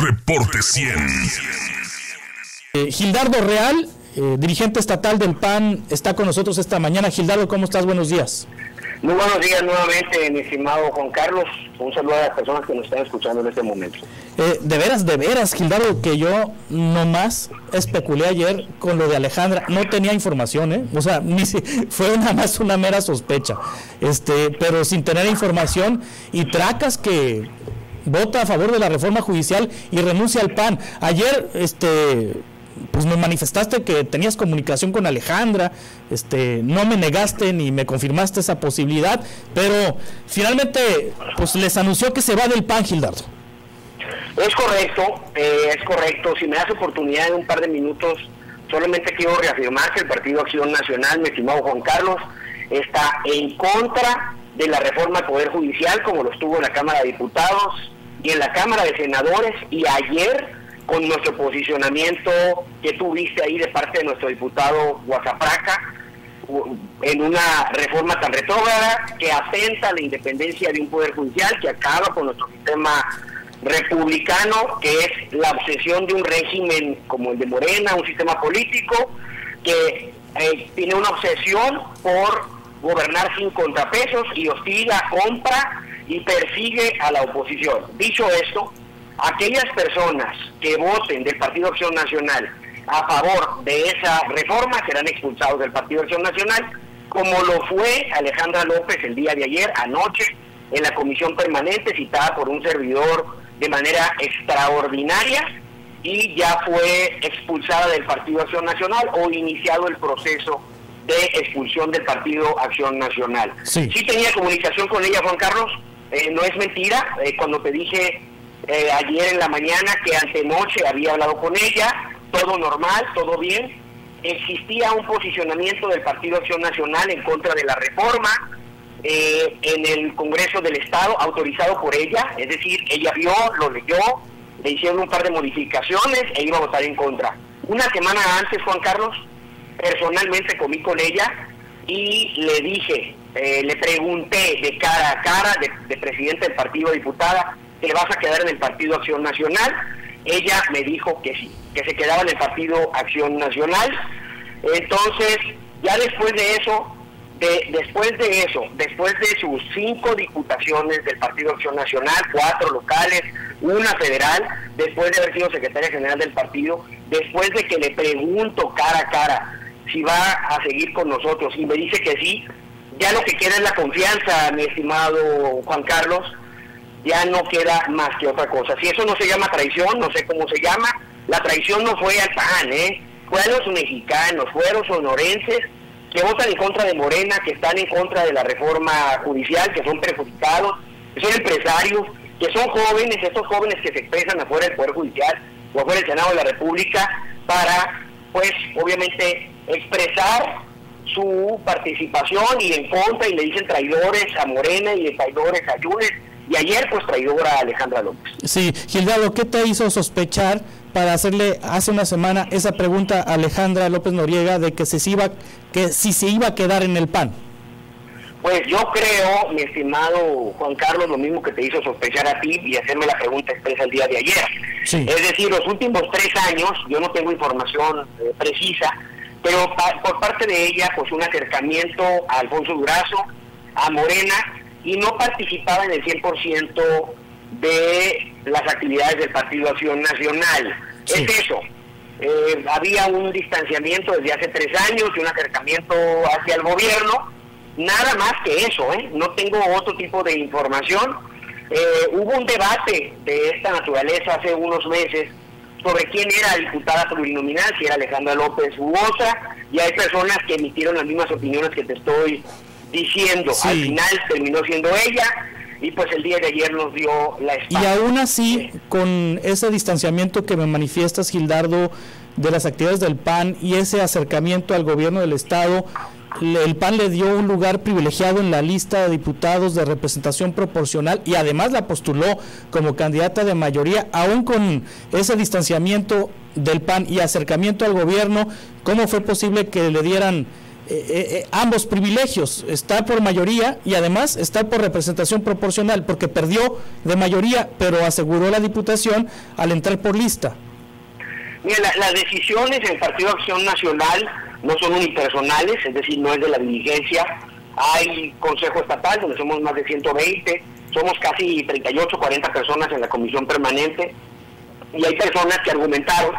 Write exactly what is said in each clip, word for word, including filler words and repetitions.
Reporte cien. Eh, Gildardo Real, eh, dirigente estatal del P A N, está con nosotros esta mañana. Gildardo, ¿cómo estás? Buenos días. Muy buenos días nuevamente, mi estimado Juan Carlos. Un saludo a las personas que nos están escuchando en este momento. Eh, de veras, de veras, Gildardo, que yo nomás especulé ayer con lo de Alejandra. No tenía información, ¿eh? O sea, ni si, fue nada más una mera sospecha. Este, pero sin tener información, y Tracas que vota a favor de la reforma judicial y renuncia al P A N. Ayer, este... pues me manifestaste que tenías comunicación con Alejandra, este, no me negaste ni me confirmaste esa posibilidad, pero finalmente pues les anunció que se va del P A N, Gildardo. Es correcto, eh, es correcto. Si me das oportunidad en un par de minutos, solamente quiero reafirmar que el Partido Acción Nacional, mi estimado Juan Carlos, está en contra de la reforma al Poder Judicial, como lo estuvo en la Cámara de Diputados y en la Cámara de Senadores, y ayer con nuestro posicionamiento que tuviste ahí de parte de nuestro diputado Guasapraca, en una reforma tan retrógrada que atenta a la independencia de un poder judicial, que acaba con nuestro sistema republicano, que es la obsesión de un régimen como el de Morena, un sistema político que eh, tiene una obsesión por gobernar sin contrapesos y hostiga, compra y persigue a la oposición. Dicho esto, aquellas personas que voten del Partido Acción Nacional a favor de esa reforma serán expulsados del Partido Acción Nacional, como lo fue Alejandra López el día de ayer, anoche, en la comisión permanente citada por un servidor de manera extraordinaria, y ya fue expulsada del Partido Acción Nacional o iniciado el proceso de expulsión del Partido Acción Nacional. Sí, sí tenía comunicación con ella, Juan Carlos, eh, no es mentira, eh, cuando te dije Eh, ayer en la mañana que antenoche había hablado con ella, todo normal, todo bien. Existía un posicionamiento del Partido Acción Nacional en contra de la reforma eh, en el Congreso del Estado, autorizado por ella, es decir, ella vio, lo leyó, le hicieron un par de modificaciones e iba a votar en contra. Una semana antes, Juan Carlos, personalmente comí con ella y le dije, eh, le pregunté de cara a cara, de, de presidente del partido, diputada, ¿te vas a quedar en el Partido Acción Nacional? Ella me dijo que sí, que se quedaba en el Partido Acción Nacional. Entonces, ya después de eso, de, después de eso, después de sus cinco diputaciones del Partido Acción Nacional, cuatro locales, una federal, después de haber sido secretaria general del partido, después de que le pregunto cara a cara si va a seguir con nosotros y me dice que sí, ya lo que queda es la confianza, mi estimado Juan Carlos. Ya no queda más que otra cosa. Si eso no se llama traición, no sé cómo se llama. La traición no fue al P A N, ¿eh? Fue a los mexicanos, fue a los sonorenses que votan en contra de Morena, que están en contra de la reforma judicial, que son perjudicados, que son empresarios, que son jóvenes, estos jóvenes que se expresan afuera del Poder Judicial o afuera del Senado de la República para, pues, obviamente, expresar su participación y en contra, y le dicen traidores a Morena y traidores a Yunes. Y ayer, pues, traidora a Alejandra López. Sí, Gildardo, ¿qué te hizo sospechar para hacerle hace una semana esa pregunta a Alejandra López Noriega de que, se iba, que si se iba a quedar en el P A N? Pues yo creo, mi estimado Juan Carlos, lo mismo que te hizo sospechar a ti y hacerme la pregunta expresa el día de ayer. Sí. Es decir, los últimos tres años, yo no tengo información eh, precisa, pero pa por parte de ella, pues un acercamiento a Alfonso Durazo, a Morena, y no participaba en el cien por ciento de las actividades del Partido Acción Nacional. Sí. Es eso. Eh, había un distanciamiento desde hace tres años y un acercamiento hacia el gobierno. Nada más que eso, ¿eh? No tengo otro tipo de información. Eh, hubo un debate de esta naturaleza hace unos meses sobre quién era diputada plurinominal, si era Alejandra López u otra, y hay personas que emitieron las mismas opiniones que te estoy diciendo. Sí. Al final terminó siendo ella, y pues el día de ayer nos dio la espalda. Y aún así, sí, con ese distanciamiento que me manifiestas, Gildardo, de las actividades del P A N y ese acercamiento al gobierno del Estado, el P A N le dio un lugar privilegiado en la lista de diputados de representación proporcional y además la postuló como candidata de mayoría. Aún con ese distanciamiento del P A N y acercamiento al gobierno, ¿cómo fue posible que le dieran eh, eh, ambos privilegios, está por mayoría y además está por representación proporcional, porque perdió de mayoría, pero aseguró la diputación al entrar por lista. Mira, la, las decisiones del Partido Acción Nacional no son unipersonales, es decir, no es de la dirigencia. Hay Consejo Estatal, donde somos más de ciento veinte, somos casi treinta y ocho, cuarenta personas en la comisión permanente, y hay personas que argumentaron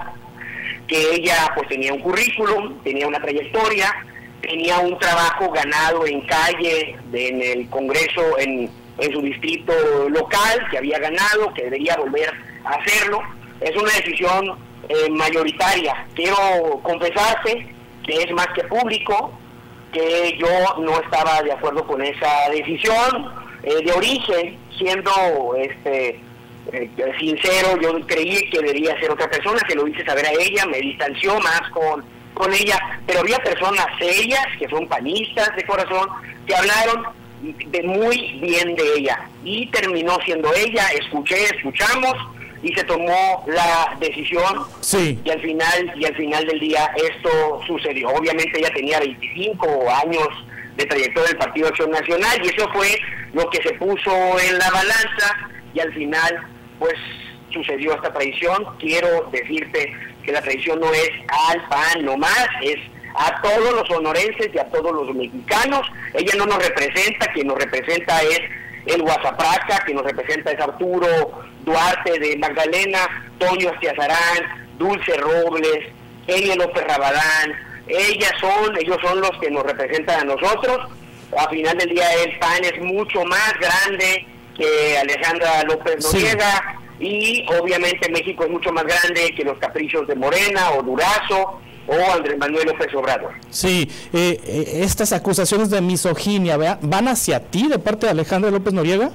que ella pues tenía un currículum, tenía una trayectoria, tenía un trabajo ganado en calle, de, en el Congreso, en, en su distrito local, que había ganado, que debería volver a hacerlo. Es una decisión eh, mayoritaria. Quiero confesarte que es más que público, que yo no estaba de acuerdo con esa decisión. Eh, de origen, siendo este eh, sincero, yo creí que debía ser otra persona, se lo hice saber a ella, me distanció más con, con ella, pero había personas serias, que son panistas de corazón, que hablaron de muy bien de ella, y terminó siendo ella. Escuché, escuchamos, y se tomó la decisión, sí. y al final y al final del día esto sucedió. Obviamente ella tenía veinticinco años de trayectoria del Partido Acción Nacional, y eso fue lo que se puso en la balanza, y al final pues sucedió esta traición. Quiero decirte que la traición no es al P A N nomás, es a todos los sonorenses y a todos los mexicanos. Ella no nos representa, quien nos representa es el Guasapraca, quien nos representa es Arturo Duarte de Magdalena, Toño Astiazarán, Dulce Robles, Elia López Rabadán. Ellas son, ellos son los que nos representan a nosotros. A final del día el P A N es mucho más grande que Alejandra López Noriega, sí. Y obviamente México es mucho más grande que los caprichos de Morena o Durazo o Andrés Manuel López Obrador. Sí, eh, eh, estas acusaciones de misoginia, ¿vea? ¿Van hacia ti de parte de Alejandra López Noriega?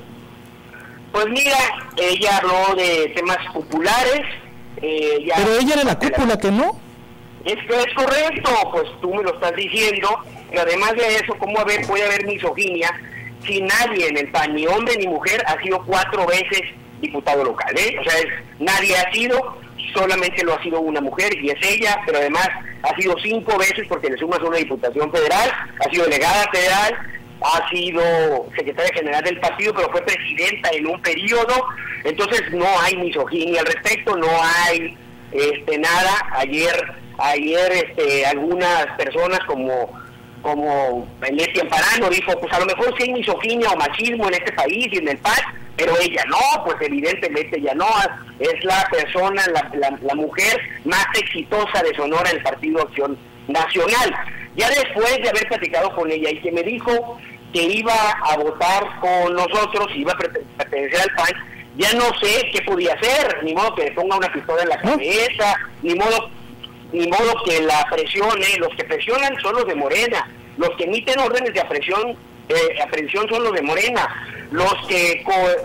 Pues mira, ella habló de temas populares. Eh, ya Pero ella era la cúpula, ¿que no? Es que es correcto, pues tú me lo estás diciendo, y además de eso, ¿cómo haber, puede haber misoginia si nadie en el P A N, ni hombre ni mujer, ha sido cuatro veces diputado local, ¿eh? O sea, es, nadie ha sido, solamente lo ha sido una mujer, y es ella, pero además ha sido cinco veces, porque le sumas una diputación federal, ha sido delegada federal, ha sido secretaria general del partido, pero fue presidenta en un periodo. Entonces no hay misoginia al respecto, no hay este nada. Ayer ayer este algunas personas como como Leti Amparano dijo, pues a lo mejor sí hay misoginia o machismo en este país y en el P A N, pero ella no, pues evidentemente ella no, es la persona, la, la, la mujer más exitosa de Sonora en el Partido Acción Nacional. Ya después de haber platicado con ella y que me dijo que iba a votar con nosotros, iba a pertenecer al P A N, ya no sé qué podía hacer, ni modo que le ponga una pistola en la cabeza, ni modo ni modo que la presione. Los que presionan son los de Morena, los que emiten órdenes de aprehensión, eh, aprehensión son los de Morena, los que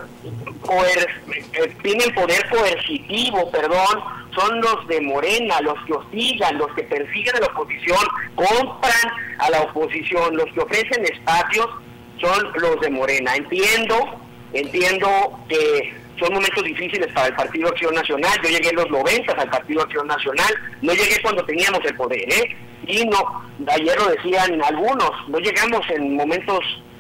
co coer eh, tienen poder coercitivo, perdón, son los de Morena, los que hostigan, los que persiguen a la oposición, compran a la oposición, los que ofrecen espacios son los de Morena. Entiendo, entiendo que son momentos difíciles para el Partido Acción Nacional. Yo llegué en los noventas al Partido Acción Nacional, no llegué cuando teníamos el poder, ¿eh? Y no, ayer lo decían algunos, no llegamos en momentos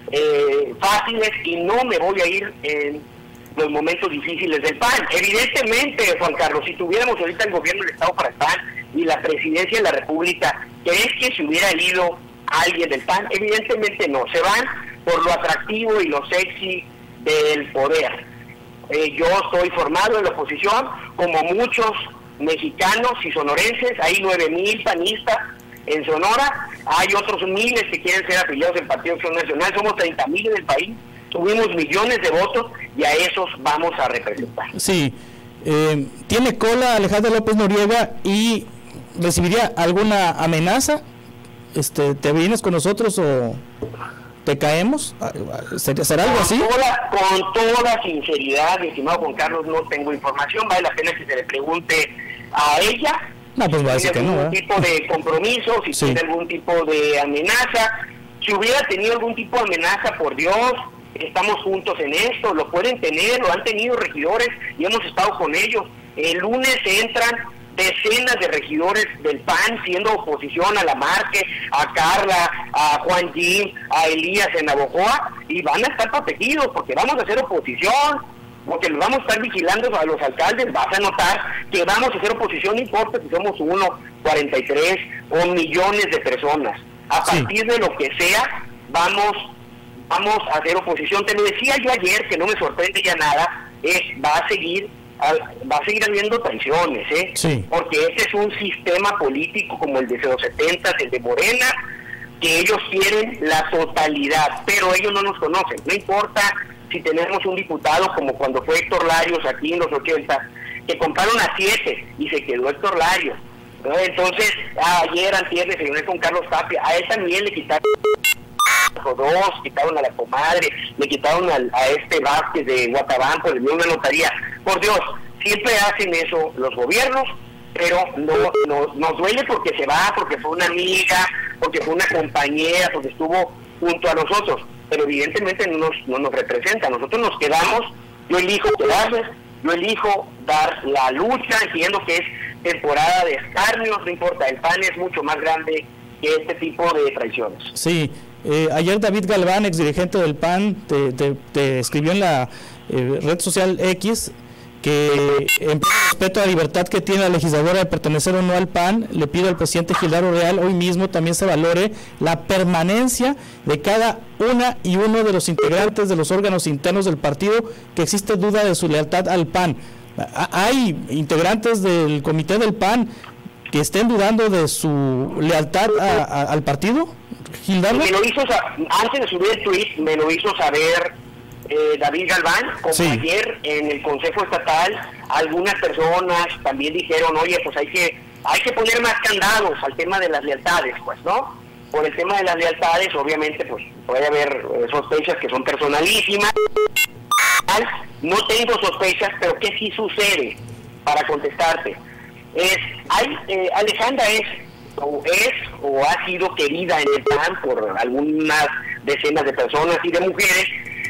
eh, fáciles, y no me voy a ir en los momentos difíciles del P A N. Evidentemente, Juan Carlos, si tuviéramos ahorita el gobierno del Estado para el P A N y la presidencia de la República, ¿crees que se hubiera ido alguien del P A N? Evidentemente no, se van por lo atractivo y lo sexy del poder. Eh, yo estoy formado en la oposición, como muchos mexicanos y sonorenses. Hay nueve mil panistas en Sonora, hay otros miles que quieren ser afiliados al Partido Acción Nacional, somos treinta mil en el país, tuvimos millones de votos y a esos vamos a representar. Sí, eh, ¿tiene cola Alejandra López Noriega y recibiría alguna amenaza? Este, ¿te vienes con nosotros o te caemos? ¿Será algo así? Con toda, con toda sinceridad, mi estimado Juan Carlos, no tengo información. Vale la pena que se le pregunte a ella. No, pues va a decir que no, algún ¿eh? tipo de compromiso, si sí. tiene algún tipo de amenaza. Si hubiera tenido algún tipo de amenaza, por Dios, estamos juntos en esto, lo pueden tener, lo han tenido regidores y hemos estado con ellos. El lunes entran decenas de regidores del P A N siendo oposición a la Márquez, a Carla, a Juan Jim, a Elías en Navojoa, y van a estar protegidos porque vamos a hacer oposición, porque los vamos a estar vigilando a los alcaldes. Vas a notar que vamos a hacer oposición, no importa si somos uno, cuarenta y tres o millones de personas. A partir sí. de lo que sea, vamos, vamos a hacer oposición. Te lo decía yo ayer, que no me sorprende ya nada, es va a seguir va a seguir habiendo traiciones, ¿eh? Sí. Porque este es un sistema político como el de los setenta, el de Morena, que ellos quieren la totalidad, pero ellos no nos conocen. No importa si tenemos un diputado como cuando fue Héctor Larios aquí en los ochenta, que compraron a siete y se quedó Héctor Larios, ¿no? Entonces, ayer, antier, me reuní con Carlos Tapia, a él también le quitaron dos, quitaron a la comadre, le quitaron al, a este Vázquez de Guatabampo, le dio una notaría. Por Dios, siempre hacen eso los gobiernos, pero no, no nos duele porque se va, porque fue una amiga, porque fue una compañera, porque estuvo junto a nosotros, pero evidentemente no nos, no nos representa. Nosotros nos quedamos, yo elijo quedarme, yo elijo dar la lucha, entiendo que es temporada de escarnios, no importa, el P A N es mucho más grande que este tipo de traiciones. Sí. Eh, ayer David Galván, ex dirigente del P A N, te, te, te escribió en la eh, red social X que en respeto a la libertad que tiene la legisladora de pertenecer o no al P A N, le pido al presidente Gildardo Real hoy mismo también se valore la permanencia de cada una y uno de los integrantes de los órganos internos del partido que existe duda de su lealtad al P A N. Hay integrantes del comité del P A N que estén dudando de su lealtad a, a, al partido. Gildardo. Me lo hizo, antes de subir el tweet, me lo hizo saber eh, David Galván, como sí. ayer en el Consejo Estatal, algunas personas también dijeron, oye, pues hay que hay que poner más candados al tema de las lealtades, pues, ¿no? Por el tema de las lealtades, obviamente, pues puede haber eh, sospechas que son personalísimas. No tengo sospechas, pero ¿qué sí sucede? Para contestarte, es, hay, eh, Alejandra es o es o ha sido querida en el P A N por algunas decenas de personas y de mujeres,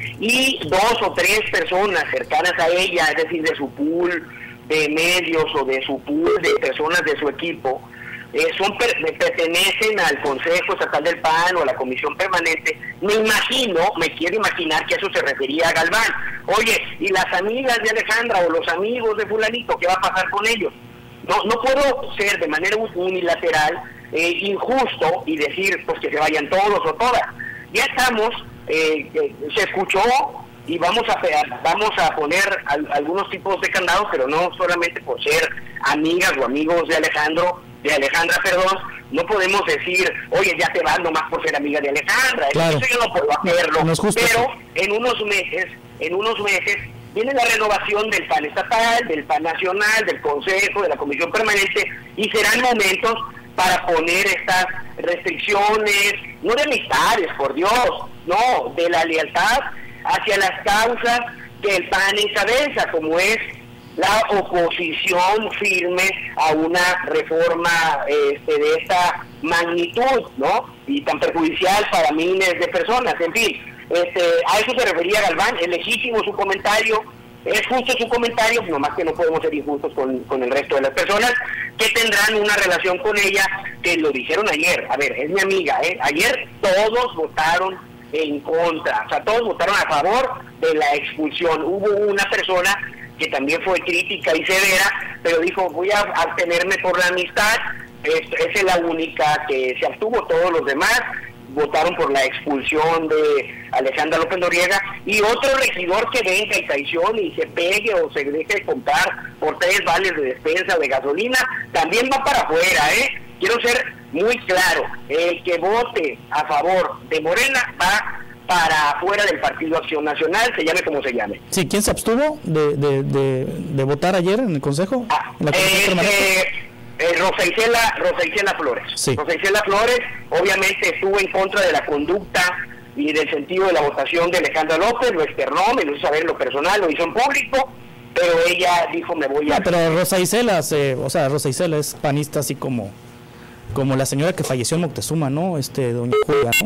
y dos o tres personas cercanas a ella, es decir, de su pool de medios o de su pool de personas de su equipo, eh, son per, pertenecen al Consejo Estatal del P A N o a la Comisión Permanente. Me imagino, me quiero imaginar que eso se refería a Galván. Oye, ¿y las amigas de Alejandra o los amigos de fulanito, qué va a pasar con ellos? No, no puedo ser de manera unilateral eh, injusto y decir pues que se vayan todos o todas. Ya estamos, eh, eh, se escuchó y vamos a vamos a poner al, algunos tipos de candados, pero no solamente por ser amigas o amigos de Alejandro, de Alejandra, perdón. No podemos decir, oye, ya te vas nomás por ser amiga de Alejandra. Claro. Eso yo no puedo hacerlo. No es justo, pero sí. en unos meses, en unos meses viene la renovación del P A N estatal, del P A N nacional, del Consejo, de la Comisión Permanente, y serán momentos para poner estas restricciones, no de amistades, por Dios, no, de la lealtad hacia las causas que el P A N encabeza, como es la oposición firme a una reforma este, de esta magnitud, ¿no? Y tan perjudicial para miles de personas, en fin. Este, a eso se refería Galván, es legítimo su comentario, es justo su comentario, nomás que no podemos ser injustos con, con el resto de las personas que tendrán una relación con ella, que lo dijeron ayer. A ver, es mi amiga, ¿eh? Ayer todos votaron en contra, o sea, todos votaron a favor de la expulsión. Hubo una persona que también fue crítica y severa, pero dijo, voy a abstenerme por la amistad. Es, es la única que se abstuvo, todos los demás votaron por la expulsión de Alejandra López Noriega, y otro regidor que venga y traicione y se pegue o se deje de contar por tres vales de despensa o de gasolina, también va para afuera, ¿eh? Quiero ser muy claro, el que vote a favor de Morena va para afuera del Partido Acción Nacional, se llame como se llame. Sí, ¿quién se abstuvo de, de, de, de votar ayer en el Consejo? Ah, ¿En la eh, Eh, Rosa Isela, Rosa Isela Flores. Sí. Rosa Isela Flores obviamente estuvo en contra de la conducta y del sentido de la votación de Alejandra López, lo externó, me lo hizo saber en lo personal, lo hizo en público, pero ella dijo me voy a... No, pero Rosa Isela, se, o sea, Rosa Isela es panista así como como la señora que falleció en Moctezuma, ¿no? Este, doña Julia, ¿no?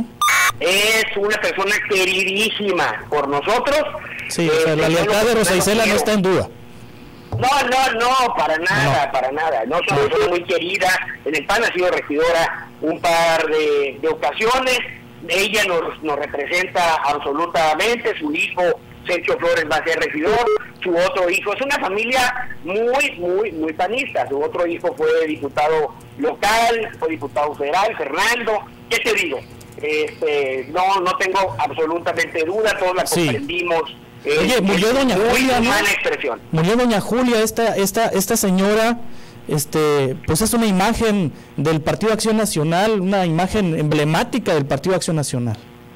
Es una persona queridísima por nosotros. Sí, o sea, eh, la lealtad de Rosa Isela no está en duda. No, no, no, para nada, no. para nada. No, es una persona muy querida. En el P A N ha sido regidora un par de, de ocasiones. Ella nos, nos representa absolutamente. Su hijo, Sergio Flores, va a ser regidor. Su otro hijo, es una familia muy, muy, muy panista. Su otro hijo fue diputado local, fue diputado federal, Fernando. ¿Qué te digo? Este, no, no tengo absolutamente duda, todos la sí. comprendimos. Oye, murió doña Julia, ¿no? Expresión. Murió doña Julia, esta, esta, esta señora, este, pues es una imagen del Partido Acción Nacional, una imagen emblemática del Partido Acción Nacional.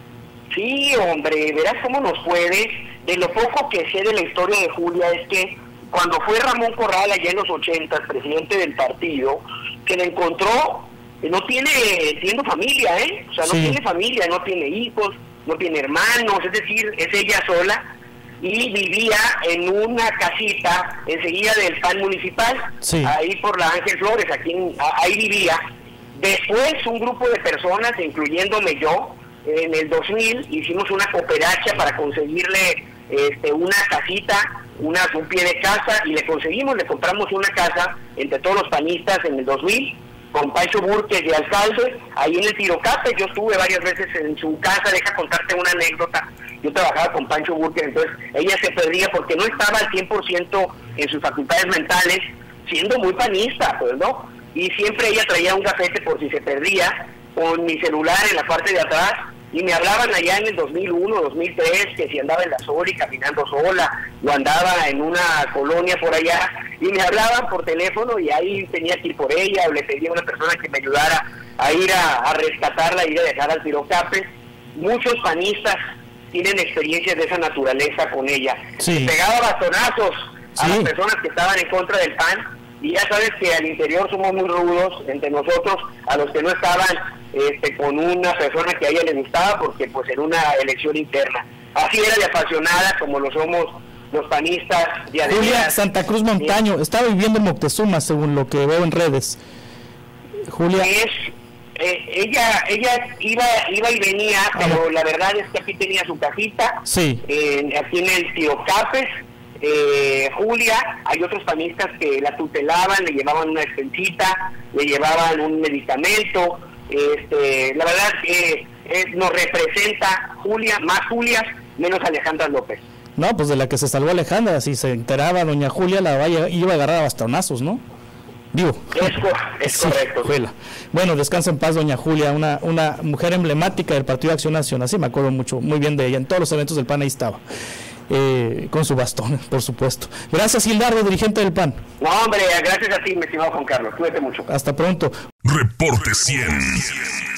Sí, hombre, verás cómo nos puede. De lo poco que sé de la historia de Julia es que cuando fue Ramón Corral allá en los ochentas, presidente del partido, que le encontró, no tiene, tiene familia, ¿eh? O sea, no sí. tiene familia, no tiene hijos, no tiene hermanos, es decir, es ella sola. Y vivía en una casita enseguida del P A N municipal, sí. ahí por la Ángel Flores, aquí en, ahí vivía. Después un grupo de personas, incluyéndome yo, en el dos mil hicimos una cooperacha para conseguirle este, una casita, una, un pie de casa, y le conseguimos, le compramos una casa entre todos los panistas en el dos mil, con Pancho Burques de alcalde, ahí en el Tirocape. Yo estuve varias veces en su casa. Deja contarte una anécdota. Yo trabajaba con Pancho Burques, entonces ella se perdía porque no estaba al cien por ciento en sus facultades mentales, siendo muy panista, pues, ¿no? Y siempre ella traía un gafete por si se perdía, con mi celular en la parte de atrás, y me hablaban allá en el dos mil uno, dos mil tres, que si andaba en la Sori caminando sola, o andaba en una colonia por allá, y me hablaban por teléfono, y ahí tenía que ir por ella, o le pedía a una persona que me ayudara a ir a, a rescatarla, ir a dejar al Tirocape. Muchos panistas tienen experiencias de esa naturaleza con ella. Sí. Pegaba bastonazos a sí. las personas que estaban en contra del P A N, y ya sabes que al interior somos muy rudos entre nosotros, a los que no estaban este, con una persona que a ella le gustaba, porque pues en una elección interna. Así era de apasionada como lo somos los panistas. De Julia Santa Cruz Montaño, sí. estaba viviendo en Moctezuma, según lo que veo en redes. Julia... Es, eh, ella ella iba iba y venía, ah, pero la verdad es que aquí tenía su casita, sí. eh, aquí en el Tiocapes. Eh, Julia, hay otros panistas que la tutelaban, le llevaban una despensita, le llevaban un medicamento. Este, la verdad que eh, nos representa Julia, más Julias, menos Alejandra López. No, pues de la que se salvó Alejandra, si se enteraba doña Julia, la vaya, iba a agarrar a bastonazos, ¿no? Digo. Es, co es sí, correcto. Juela. Bueno, descansa en paz doña Julia, una, una mujer emblemática del Partido de Acción Nacional, sí me acuerdo mucho, muy bien de ella, en todos los eventos del P A N ahí estaba. Eh, con su bastón, por supuesto. Gracias, Gildardo, dirigente del P A N. No, hombre, gracias a ti, mi estimado Juan Carlos. Cuídate mucho. Hasta pronto. Reporte cien.